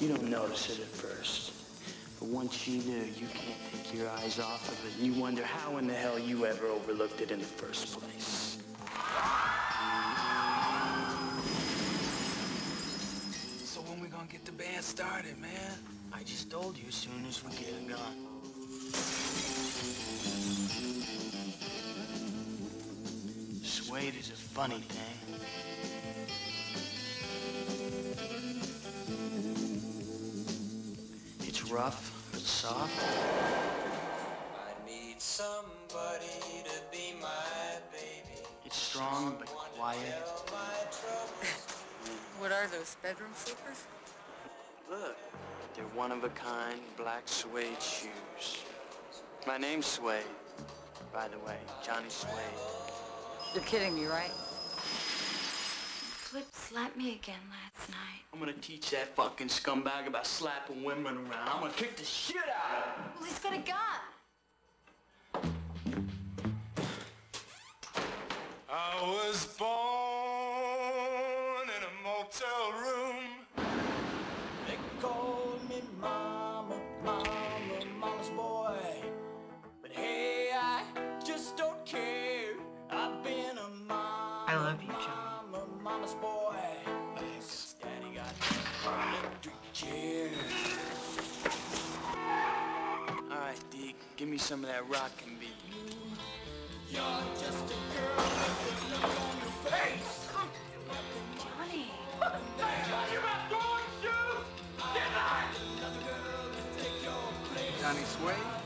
don't notice it at first. But once you do, you can't take your eyes off of it, and you wonder how in the hell you ever overlooked it in the first place. So when we gonna get the band started, man? I just told you as soon as we get it going. Suede is a funny thing. It's rough, but soft. I need somebody to be my baby. It's strong, but quiet. What are those, bedroom slippers? Look, they're one-of-a-kind black suede shoes. My name's Suede, by the way, Johnny Suede. You're kidding me, right? Flip slapped me again last night. I'm gonna teach that fucking scumbag about slapping women around. I'm gonna kick the shit out of him. Well, he's got a gun. I was born in a motel room. They called me mama, mama's boy. But hey, I just don't care. I've been a mama. I love you, John. Mama's boy. Thanks. Daddy got an electric chair. All right, Deke, give me some of that rockin' beat. You're just a girl with a look on your face. Johnny. Johnny Suede?